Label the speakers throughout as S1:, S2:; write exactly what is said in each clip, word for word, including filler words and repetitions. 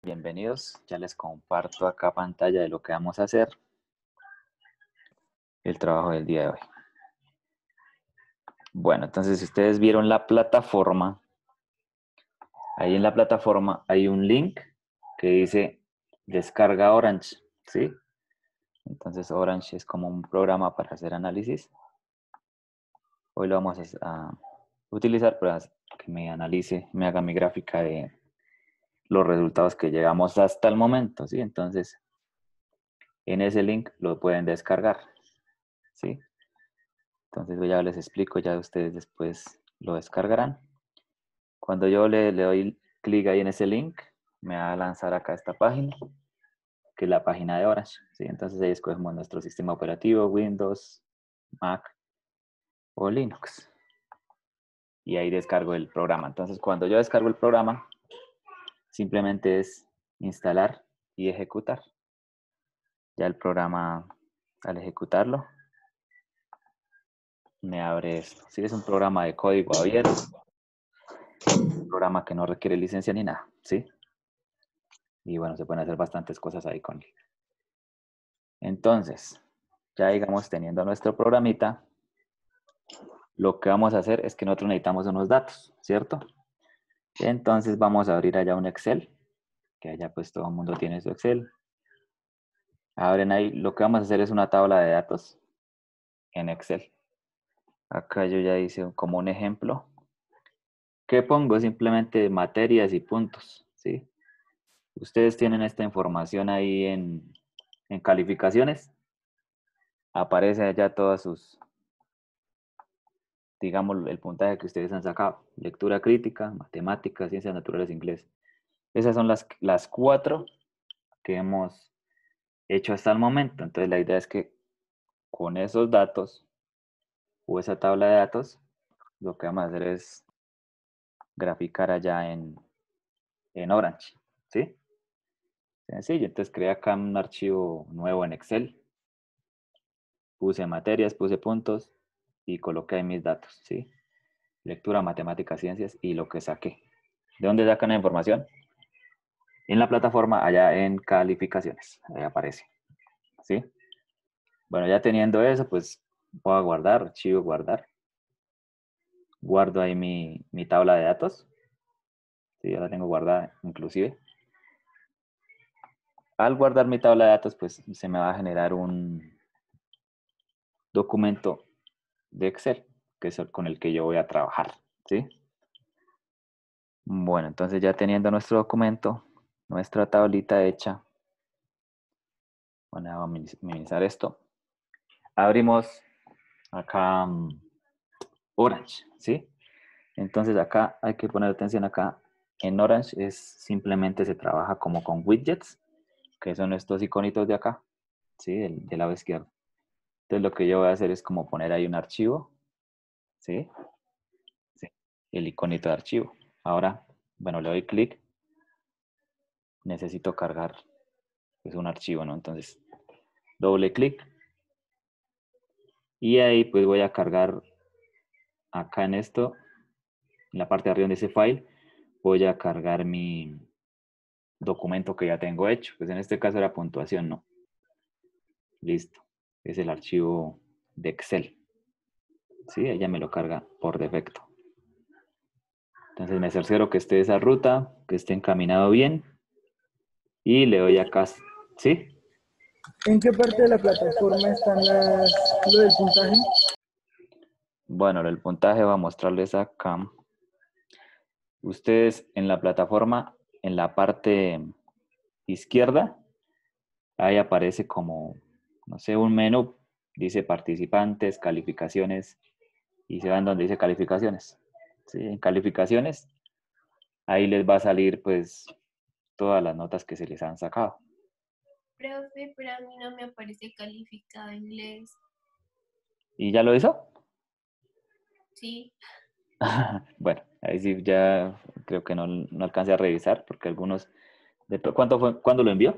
S1: Bienvenidos, ya les comparto acá pantalla de lo que vamos a hacer, el trabajo del día de hoy. Bueno, entonces si ustedes vieron la plataforma, ahí en la plataforma hay un link que dice descarga Orange, ¿sí? Entonces Orange es como un programa para hacer análisis. Hoy lo vamos a utilizar para que me analice, me haga mi gráfica de los resultados que llegamos hasta el momento, ¿sí? Entonces, en ese link lo pueden descargar, ¿sí? Entonces ya les explico, ya ustedes después lo descargarán. Cuando yo le, le doy clic ahí en ese link, me va a lanzar acá esta página, que es la página de Orange, ¿sí? Entonces ahí escogemos nuestro sistema operativo, Windows, Mac o Linux. Y ahí descargo el programa. Entonces cuando yo descargo el programa, simplemente es instalar y ejecutar. Ya el programa, al ejecutarlo, me abre esto. Sí, es un programa de código abierto, un programa que no requiere licencia ni nada, ¿sí? Y bueno, se pueden hacer bastantes cosas ahí con él. Entonces, ya digamos teniendo nuestro programita, lo que vamos a hacer es que nosotros necesitamos unos datos, ¿cierto? Entonces vamos a abrir allá un Excel, que allá pues todo el mundo tiene su Excel. Abren ahí, lo que vamos a hacer es una tabla de datos en Excel. Acá yo ya hice como un ejemplo. ¿Qué pongo? Simplemente materias y puntos, ¿sí? Ustedes tienen esta información ahí en, en calificaciones. Aparece allá todas sus, digamos, el puntaje que ustedes han sacado. Lectura crítica, matemáticas, ciencias naturales, inglés. Esas son las, las cuatro que hemos hecho hasta el momento. Entonces la idea es que con esos datos o esa tabla de datos, lo que vamos a hacer es graficar allá en, en Orange, ¿sí? Sencillo, entonces creé acá un archivo nuevo en Excel. Puse materias, puse puntos y coloqué ahí mis datos, ¿sí? Lectura, matemáticas, ciencias y lo que saqué. ¿De dónde sacan la información? En la plataforma, allá en calificaciones, ahí aparece, ¿sí? Bueno, ya teniendo eso, pues voy a guardar, archivo, guardar. Guardo ahí mi, mi tabla de datos. Sí, ya la tengo guardada, inclusive. Al guardar mi tabla de datos, pues se me va a generar un documento de Excel, que es el con el que yo voy a trabajar, ¿sí? Bueno, entonces ya teniendo nuestro documento, nuestra tablita hecha, bueno, vamos a minimizar esto. Abrimos acá um, Orange, ¿sí? Entonces acá hay que poner atención acá. En Orange es simplemente se trabaja como con widgets, que son estos iconitos de acá, ¿sí? Del, del lado izquierdo. Entonces lo que yo voy a hacer es como poner ahí un archivo, ¿sí? Sí, el iconito de archivo. Ahora, bueno, le doy clic. Necesito cargar pues, un archivo, ¿no? Entonces, doble clic. Y ahí pues voy a cargar acá en esto, en la parte de arriba donde dice file, voy a cargar mi documento que ya tengo hecho. Pues en este caso era puntuación, ¿no? Listo. Es el archivo de Excel. ¿Sí? Ella me lo carga por defecto. Entonces me cercioro que esté esa ruta, que esté encaminado bien. Y le doy acá, ¿sí?
S2: ¿En qué parte de la plataforma están las, lo del puntaje?
S1: Bueno, el puntaje va a mostrarles acá. Ustedes en la plataforma, en la parte izquierda, ahí aparece como, no sé, un menú. Dice participantes, calificaciones, y se van donde dice calificaciones. ¿Sí? En calificaciones, ahí les va a salir pues todas las notas que se les han sacado.
S3: Profe, pero a mí no me aparece calificado inglés.
S1: ¿Y ya lo hizo?
S3: Sí.
S1: Bueno, ahí sí ya creo que no, no alcancé a revisar porque algunos... De, ¿cuánto fue, ¿Cuándo lo envió?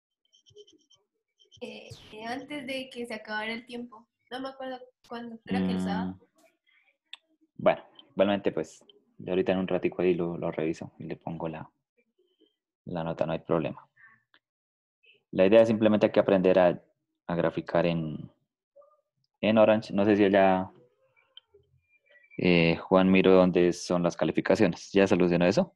S3: Eh, antes de que se acabara el tiempo. No me acuerdo cuándo, creo que el
S1: Mm,
S3: sábado.
S1: bueno, igualmente pues yo ahorita en un ratico ahí lo, lo reviso y le pongo la, la nota, no hay problema. La idea es simplemente hay que aprender a, a graficar en, en Orange. No sé si ya eh, Juan miro dónde son las calificaciones. ¿Ya solucionó eso?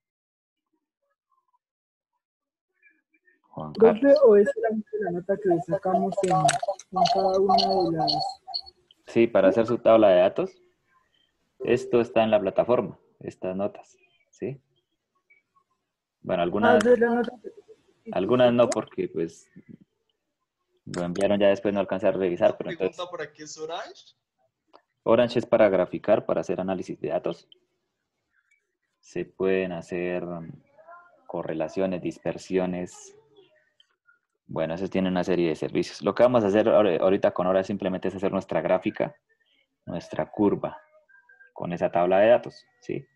S1: Juan
S2: Profe,
S1: Carlos.
S2: o es solamente la nota que sacamos en, en cada una de las...
S1: Sí, para hacer su tabla de datos. Esto está en la plataforma, estas notas, ¿sí? Bueno,
S2: Ah,
S1: algunas,
S2: de la nota que
S1: algunas no
S2: ¿cierto?
S1: porque pues lo enviaron ya después, no alcancé a revisar, pero entonces
S4: Pregunta por aquí, ¿es Orange?
S1: Orange es para graficar, para hacer análisis de datos. Se pueden hacer um, correlaciones, dispersiones. Bueno, eso tiene una serie de servicios. Lo que vamos a hacer ahora- ahorita con Orange simplemente es hacer nuestra gráfica, nuestra curva con esa tabla de datos, ¿sí?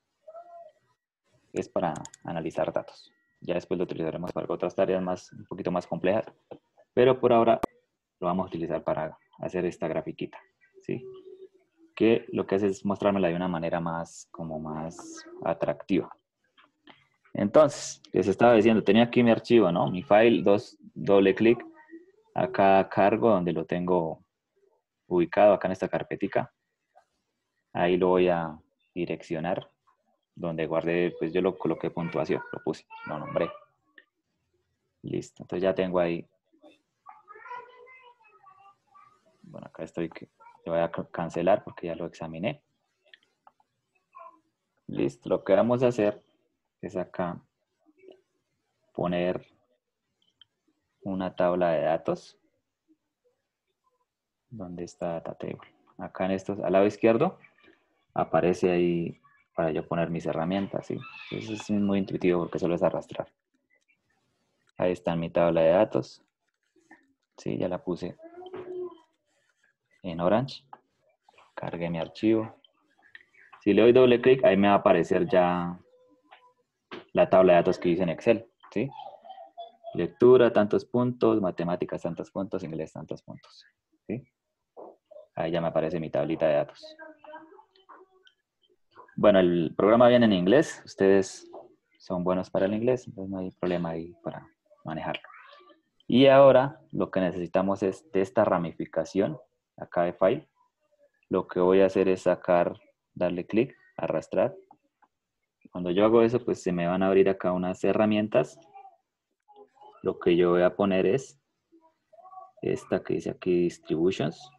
S1: Es para analizar datos. Ya después lo utilizaremos para otras tareas más, un poquito más complejas. Pero por ahora lo vamos a utilizar para hacer esta grafiquita, ¿sí? Que lo que hace es mostrármela de una manera más, como más atractiva. Entonces, les estaba diciendo, tenía aquí mi archivo, ¿no? Mi file, dos, doble clic acá a cargo donde lo tengo ubicado, acá en esta carpetica. Ahí lo voy a direccionar, donde guardé, pues yo lo coloqué puntuación, lo puse, lo nombré. Listo, entonces ya tengo ahí. Bueno, acá estoy, que le voy a cancelar porque ya lo examiné. Listo, lo que vamos a hacer es acá poner una tabla de datos. ¿Dónde está Data Table? Acá en estos, al lado izquierdo, aparece ahí para yo poner mis herramientas, ¿sí? Eso es muy intuitivo porque solo es arrastrar. Ahí está mi tabla de datos. Sí, ya la puse en Orange. Cargué mi archivo. Si le doy doble clic, ahí me va a aparecer ya la tabla de datos que hice en Excel, ¿sí? Lectura, tantos puntos, matemáticas, tantos puntos, inglés, tantos puntos, ¿sí? Ahí ya me aparece mi tablita de datos. Bueno, el programa viene en inglés. Ustedes son buenos para el inglés, entonces no hay problema ahí para manejarlo. Y ahora lo que necesitamos es de esta ramificación, acá de file. Lo que voy a hacer es sacar, darle clic, arrastrar. Cuando yo hago eso, pues se me van a abrir acá unas herramientas. Lo que yo voy a poner es esta que dice aquí Distributions.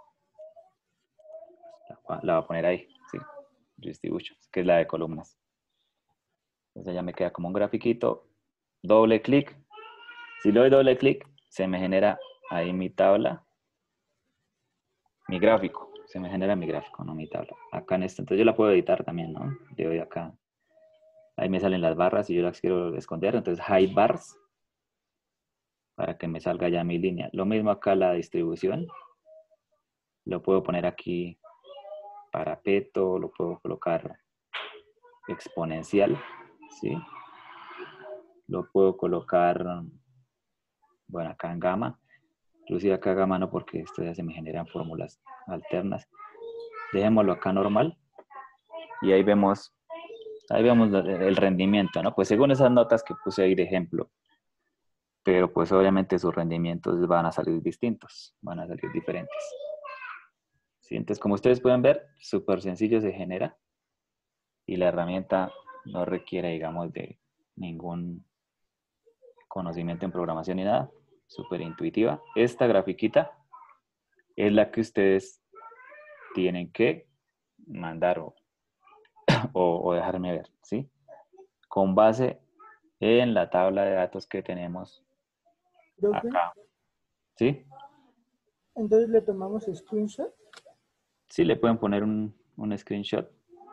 S1: La voy a poner ahí, sí, Distributions, que es la de columnas. Entonces ya me queda como un grafiquito. Doble clic. Si le doy doble clic, se me genera ahí mi tabla, mi gráfico. Se me genera mi gráfico, no mi tabla. Acá en esto, entonces yo la puedo editar también, ¿no? Le doy acá. Ahí me salen las barras y yo las quiero esconder. Entonces hide bars para que me salga ya mi línea. Lo mismo acá la distribución. Lo puedo poner aquí parapeto, lo puedo colocar exponencial, ¿sí? Lo puedo colocar, bueno, acá en gamma. Inclusive acá gamma no, porque esto ya se me generan fórmulas alternas. Dejémoslo acá normal. Y ahí vemos, ahí vemos el rendimiento, ¿no? Pues según esas notas que puse ahí de ejemplo. Pero pues obviamente sus rendimientos van a salir distintos, van a salir diferentes. ¿Sí? Entonces, como ustedes pueden ver, súper sencillo se genera. Y la herramienta no requiere, digamos, de ningún conocimiento en programación ni nada. Súper intuitiva. Esta grafiquita es la que ustedes tienen que mandar o, o, o dejarme ver, ¿sí? Con base en la tabla de datos que tenemos
S2: Profe,
S1: acá, ¿sí?
S2: entonces le tomamos screenshot.
S1: Sí, le pueden poner un, un screenshot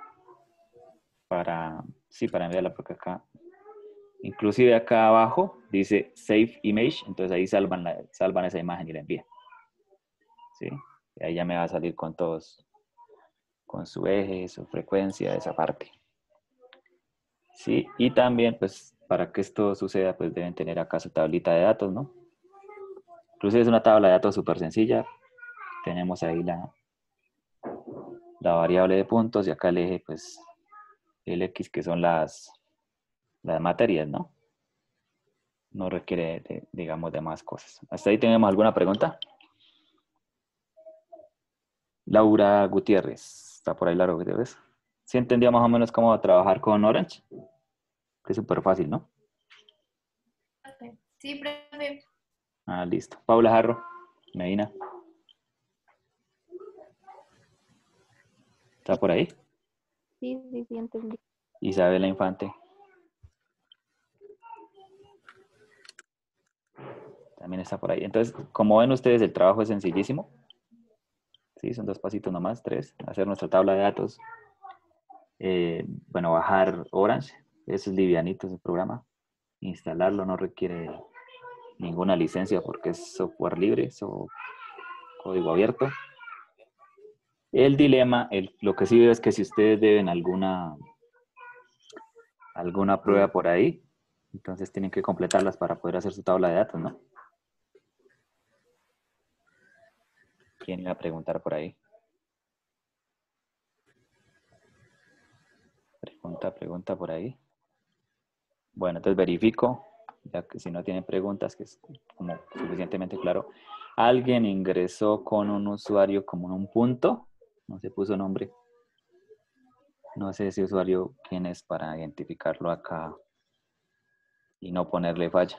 S1: para, sí, para enviarla porque acá, inclusive acá abajo dice Save Image, entonces ahí salvan, la, salvan esa imagen y la envían, ¿sí? Y ahí ya me va a salir con todos, con su eje, su frecuencia, esa parte. Sí, y también, pues, para que esto suceda, pues deben tener acá su tablita de datos, ¿no? Inclusive es una tabla de datos súper sencilla. Tenemos ahí la, la variable de puntos y acá el eje, pues, el X, que son las, las materias, ¿no? no requiere, de, digamos, de más cosas. ¿Hasta ahí tenemos alguna pregunta? Laura Gutiérrez. Está por ahí Laura Gutiérrez. ¿Sí entendía más o menos cómo trabajar con Orange? Que es súper fácil, ¿no?
S3: Sí, profe.
S1: Ah, listo. Paula Jarro, Medina. ¿Está por ahí?
S4: Sí, sí, sí, entendí.
S1: Isabela Infante. También está por ahí. Entonces, como ven ustedes, el trabajo es sencillísimo. Sí, son dos pasitos nomás, tres. Hacer nuestra tabla de datos. Eh, bueno, bajar Orange. Eso es livianito, ese programa. Instalarlo no requiere ninguna licencia porque es software libre, es código abierto. El dilema, el, lo que sí veo es que si ustedes deben alguna, alguna prueba por ahí, entonces tienen que completarlas para poder hacer su tabla de datos, ¿no? ¿Quién iba a preguntar por ahí? Pregunta, pregunta por ahí. Bueno, entonces verifico, ya que si no tienen preguntas, que es como suficientemente claro. Alguien ingresó con un usuario como en un punto, no se puso nombre. No sé ese usuario quién es para identificarlo acá y no ponerle falla.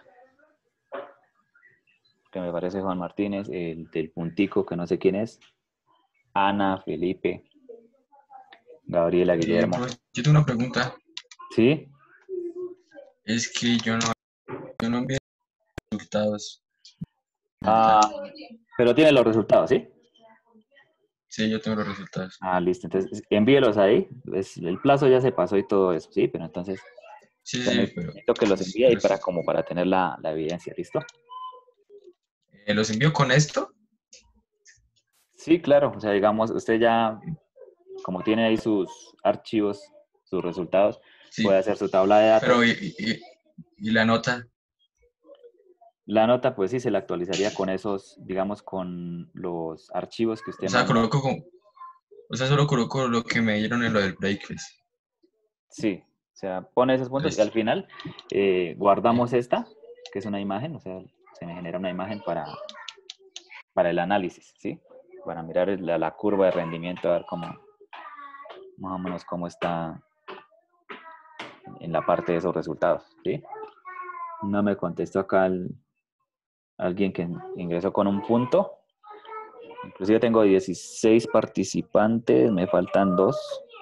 S1: Que me parece Juan Martínez, el del puntico, que no sé quién es. Ana, Felipe, Gabriela,
S5: Eh,
S1: Guillermo.
S5: profe, yo tengo una pregunta.
S1: ¿Sí?
S5: Es que yo no, yo no envié resultados.
S1: Ah, pero tiene los resultados, ¿sí?
S5: Sí, yo tengo los resultados.
S1: Ah, listo. Entonces, envíelos ahí. Es, el plazo ya se pasó y todo eso, ¿sí? Pero entonces,
S5: Sí,
S1: ya
S5: sí, pero,
S1: necesito que los
S5: pues,
S1: envíe ahí
S5: pero
S1: para, como para tener la, la evidencia, ¿listo?
S5: eh, ¿los envío con esto?
S1: Sí, claro. O sea, digamos, usted ya, como tiene ahí sus archivos, sus resultados, puede
S5: Sí,
S1: hacer su tabla de
S5: pero
S1: datos.
S5: ¿y, y, y la nota?
S1: La nota, pues sí, se la actualizaría con esos, digamos, con los archivos que
S5: O
S1: usted
S5: sea,
S1: mandó.
S5: coloco con, o sea, solo coloco lo que me dieron en lo del breakfast.
S1: Sí, o sea, pone esos puntos y al
S5: Listo.
S1: final eh, guardamos
S5: Sí.
S1: esta, que es una imagen, o sea, se me genera una imagen para, para el análisis, ¿sí? Para mirar la, la curva de rendimiento, a ver cómo, más o menos cómo está en la parte de esos resultados, ¿sí? No me contestó acá el- alguien que ingresó con un punto. Inclusive tengo dieciséis participantes, me faltan dos.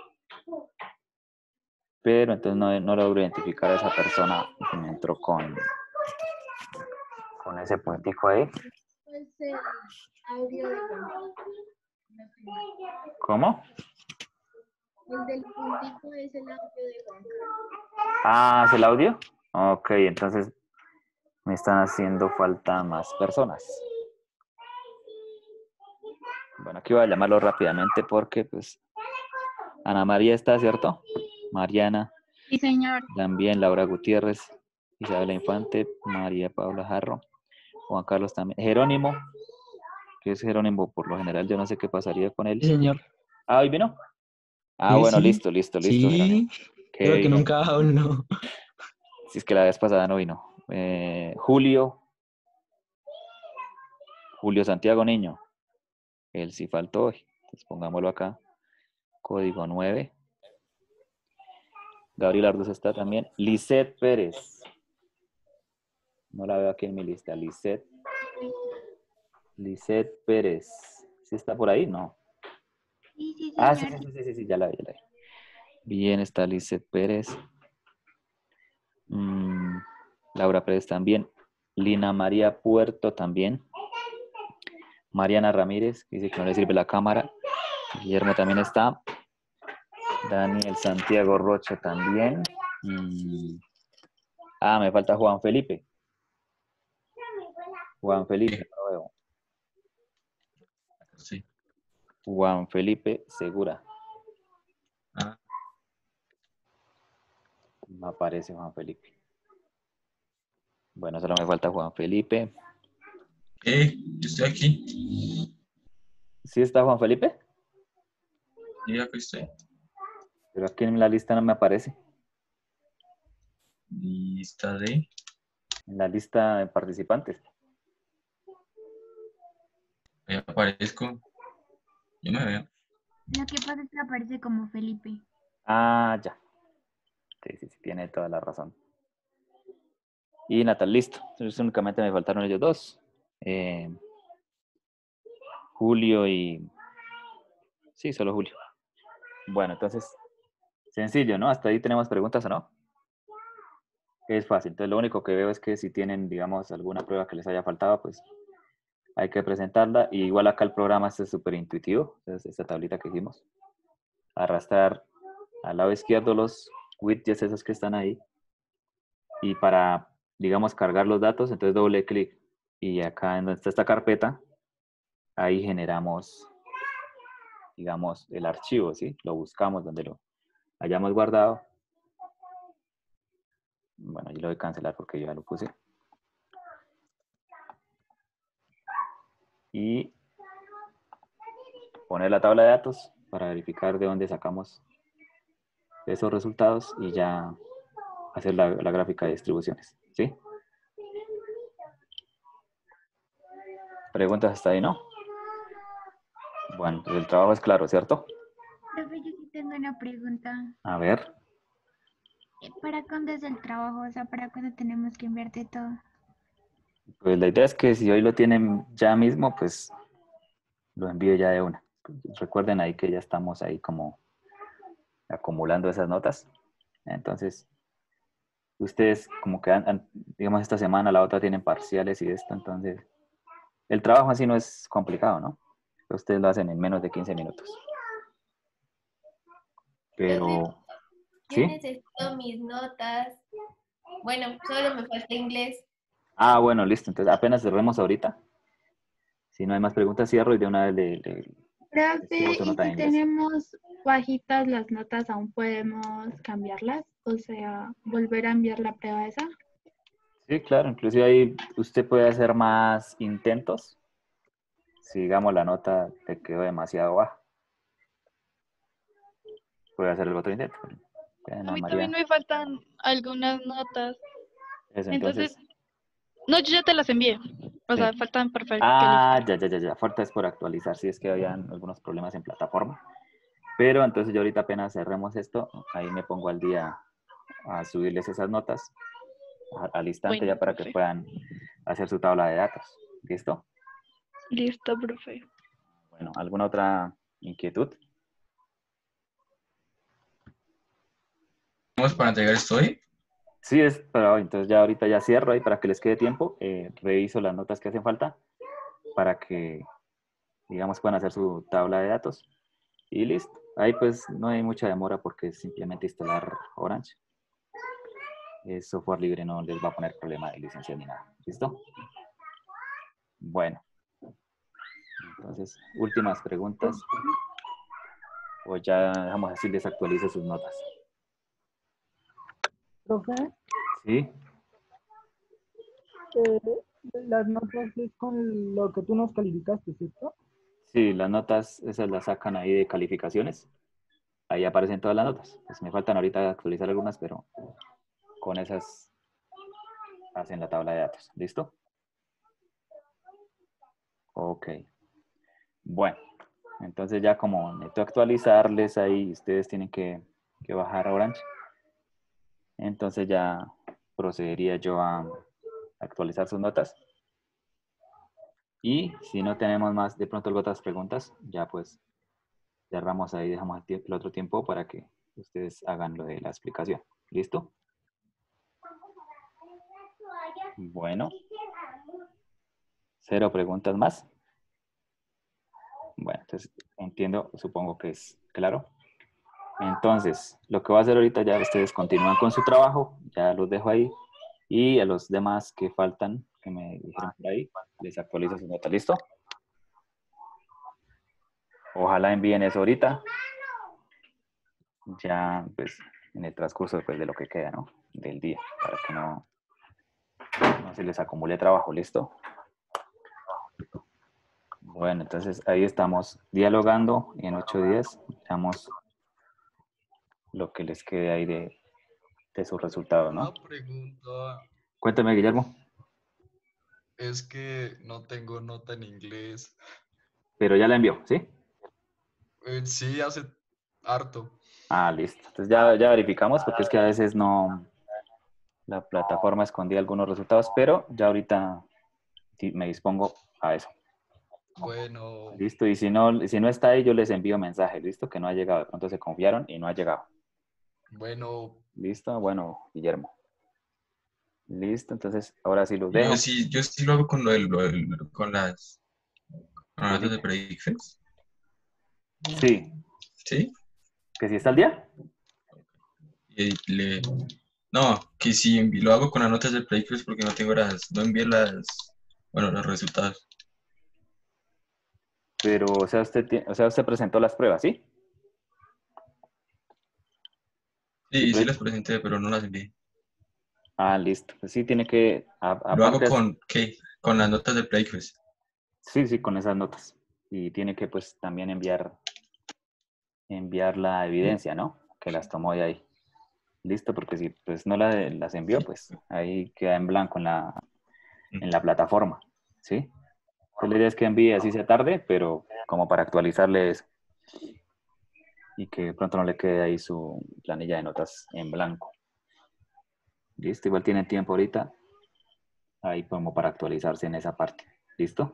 S1: Pero entonces no, no logro identificar a esa persona que me entró con, con ese puntico ahí.
S4: Es el audio de Juan.
S1: ¿Cómo?
S4: El del puntico es el audio de Juan Carlos.
S1: Ah, ¿es el audio? Ok, entonces me están haciendo falta más personas. Bueno, aquí voy a llamarlo rápidamente porque pues Ana María está, ¿cierto? Mariana,
S4: Sí, señor.
S1: también Laura Gutiérrez, Isabela Infante, María Paula Jarro, Juan Carlos también. Jerónimo, que es Jerónimo por lo general, yo no sé qué pasaría con él.
S6: Sí, señor.
S1: Ah, ¿hoy vino? Ah,
S6: Sí,
S1: bueno,
S6: sí.
S1: listo, listo, listo, Jerónimo.
S6: Sí.
S1: Qué
S6: Creo que
S1: bien.
S6: nunca aún no.
S1: Si es que la vez pasada no vino. Eh, Julio, Julio Santiago Niño. Él sí faltó hoy. Entonces pongámoslo acá. Código nueve. Gabriel Arduz está también. Lisette Pérez. No la veo aquí en mi lista. Lisette. Lisette Pérez. ¿Sí está por ahí? No.
S4: Sí, sí,
S1: Ah, sí,
S4: señor.
S1: sí, sí, sí, sí, ya la vi, ya la vi. Bien, está Lisette Pérez. Mm, Laura Pérez también. Lina María Puerto también. Mariana Ramírez, que dice que no le sirve la cámara. Guillermo también está. Daniel Santiago Rocha también. Mm. Ah, me falta Juan Felipe. Juan Felipe, no lo veo.
S5: Sí.
S1: Juan Felipe Segura.
S5: Ah,
S1: No aparece Juan Felipe. Bueno, solo me falta Juan Felipe.
S5: eh, yo estoy aquí.
S1: ¿Sí está Juan Felipe?
S5: Sí, aquí estoy.
S1: Pero aquí en la lista no me aparece.
S5: Lista de...
S1: en la lista de participantes.
S5: Ahí aparezco. Yo me veo.
S4: Lo que pasa es que aparece como Felipe.
S1: Ah, ya. Sí, sí, sí, tiene toda la razón. Y Natal, listo. Entonces únicamente me faltaron ellos dos. Eh, Julio y... Sí, solo Julio. Bueno, entonces, sencillo, ¿no? Hasta ahí tenemos preguntas, ¿o no? Es fácil. Entonces, lo único que veo es que si tienen, digamos, alguna prueba que les haya faltado, pues hay que presentarla. Y igual acá el programa es súper intuitivo. Entonces, esta tablita que hicimos. Arrastrar al lado izquierdo los widgets esos que están ahí. Y para, digamos, cargar los datos, entonces doble clic. Y acá en donde está esta carpeta, ahí generamos, digamos, el archivo, ¿sí? Lo buscamos donde lo hayamos guardado. Bueno, yo lo voy a cancelar porque yo ya lo puse. Y poner la tabla de datos para verificar de dónde sacamos esos resultados y ya hacer la, la gráfica de distribuciones, ¿sí? Preguntas hasta ahí, ¿no? Bueno, pues el trabajo es claro, ¿cierto?
S4: Profe, yo sí tengo una pregunta.
S1: A ver.
S4: ¿Para cuándo es el trabajo? O sea, ¿para cuándo tenemos que enviarte todo?
S1: Pues la idea es que si hoy lo tienen ya mismo, pues lo envío ya de una. Recuerden ahí que ya estamos ahí como acumulando esas notas. Entonces, ustedes como que, han, han, digamos, esta semana, la otra tienen parciales y esto, entonces, el trabajo así no es complicado, ¿no? Ustedes lo hacen en menos de quince minutos. Pero,
S3: Profe, yo
S1: ¿sí?
S3: necesito mis notas. Bueno, solo me falta inglés.
S1: Ah, bueno, listo. Entonces, apenas cerremos ahorita. Si no hay más preguntas, cierro y de una vez le, le, le subo
S6: Profe,
S1: su
S6: y
S1: nota de
S6: si
S1: inglés.
S6: tenemos bajitas las notas, ¿aún podemos cambiarlas? O sea, volver a enviar la prueba esa.
S1: Sí, claro. Inclusive ahí usted puede hacer más intentos. Si, digamos, la nota te quedó demasiado baja, puede hacer el otro intento.
S7: A
S1: Ana
S7: mí también
S1: María.
S7: me faltan algunas notas.
S1: Eso,
S7: Entonces,
S1: entonces,
S7: no, yo ya te las envié. O
S1: sí.
S7: sea, faltan para
S1: Ah,
S7: calificar.
S1: ya, ya, ya, ya. Falta es por actualizar. Si es que habían algunos problemas en plataforma. Pero entonces yo ahorita apenas cerremos esto, ahí me pongo al día a subirles esas notas a- al instante
S7: Bueno,
S1: ya para que
S7: profe.
S1: puedan hacer su tabla de datos. ¿Listo?
S7: Listo, profe.
S1: Bueno, ¿alguna otra inquietud?
S5: ¿Vamos para entregar esto hoy?
S1: Sí, es para hoy. Entonces ya ahorita ya cierro ahí para que les quede tiempo. Eh, reviso las notas que hacen falta para que, digamos, puedan hacer su tabla de datos. Y listo. Ahí pues no hay mucha demora porque es simplemente instalar Orange. Es software libre, no les va a poner problema de licencia ni nada. ¿Listo? Bueno. Entonces, últimas preguntas. O ya dejamos así, les actualizo sus notas.
S2: Profe,
S1: ¿Sí?
S2: eh, las notas es con lo que tú nos calificaste, ¿cierto?
S1: Sí, las notas, esas las sacan ahí de calificaciones. Ahí aparecen todas las notas. Pues me faltan ahorita actualizar algunas, pero con esas hacen la tabla de datos. ¿Listo? Ok. Bueno, entonces ya como necesito actualizarles ahí, ustedes tienen que, que bajar a Orange. Entonces ya procedería yo a actualizar sus notas. Y si no tenemos más, de pronto otras preguntas, ya pues cerramos ahí, dejamos el, tie- el otro tiempo para que ustedes hagan lo de la explicación. ¿Listo? Bueno. Cero preguntas más. Bueno, entonces entiendo, supongo que es claro. Entonces, lo que voy a hacer ahorita ya ustedes continúan con su trabajo, ya los dejo ahí. Y a los demás que faltan, que me dijeron por ahí, les actualizo su nota. ¿Listo? Ojalá envíen eso ahorita. Ya, pues, en el transcurso después de lo que queda, ¿no? Del día, para que no, no se les acumule trabajo. ¿Listo? Bueno, entonces ahí estamos dialogando y en ocho días veamos lo que les quede ahí de, de sus resultados, ¿no?
S5: Una pregunta.
S1: Cuéntame, Guillermo.
S8: Es que no tengo nota en inglés.
S1: Pero ya la envió, ¿sí?
S8: Eh, sí, hace harto.
S1: Ah, listo. Entonces ya, ya verificamos porque es que a veces no, la plataforma escondía algunos resultados, pero ya ahorita sí me dispongo a eso.
S8: Bueno,
S1: Listo. Y si no, si no está ahí, yo les envío mensaje. Listo, que no ha llegado. De pronto se confiaron y no ha llegado.
S8: bueno,
S1: Listo. Bueno, Guillermo. Listo. Entonces ahora sí los
S5: Yo
S1: dejo.
S5: sí, yo sí lo hago con, lo del- lo del- con las con las
S1: Que
S5: notas de
S1: sí.
S5: predictions.
S1: Sí.
S5: ¿Sí?
S1: ¿Que sí está al día?
S5: Y le, no, que si envi- lo hago con las notas de predictions porque no tengo las, no envié las, bueno, los resultados.
S1: Pero, o sea, usted, tie- o sea, usted presentó las pruebas, ¿sí? Sí,
S5: Sí, sí
S1: pre-
S5: las presenté, pero no las envié.
S1: Ah, listo. Pues sí, tiene que, a-
S5: Lo hago
S1: aparte, as-
S5: con, ¿qué? Con las notas de predictions.
S1: sí, sí, con esas notas. Y tiene que, pues, también enviar, enviar la evidencia, ¿no? Que las tomó de ahí. Listo, porque si, pues, no la, las envió, pues, ahí queda en blanco en la, en la plataforma, ¿sí? Pues la idea es que envíe así sea tarde, pero como para actualizarle eso. Y que de pronto no le quede ahí su planilla de notas en blanco. Listo, igual tiene tiempo ahorita. Ahí como para actualizarse en esa parte. ¿Listo?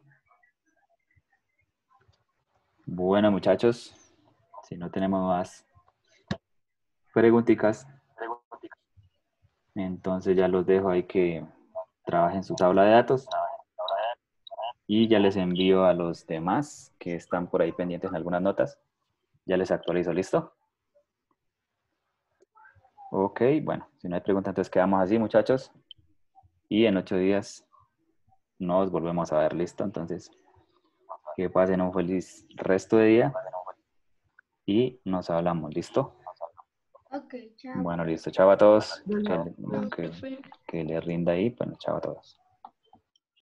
S1: Bueno, muchachos, si no tenemos más preguntitas, entonces ya los dejo ahí que trabajen su tabla de datos y ya les envío a los demás que están por ahí pendientes en algunas notas. Ya les actualizo, ¿listo? Ok, bueno, si no hay preguntas, entonces quedamos así, muchachos. Y en ocho días nos volvemos a ver, ¿listo? Entonces, que pasen un feliz resto de día y nos hablamos, ¿listo?
S4: Ok, chao.
S1: Bueno, listo. Chao a todos.
S2: Bueno,
S1: Que,
S7: Chao,
S1: que,
S7: profe.
S1: que les rinda ahí. Bueno, chao a todos.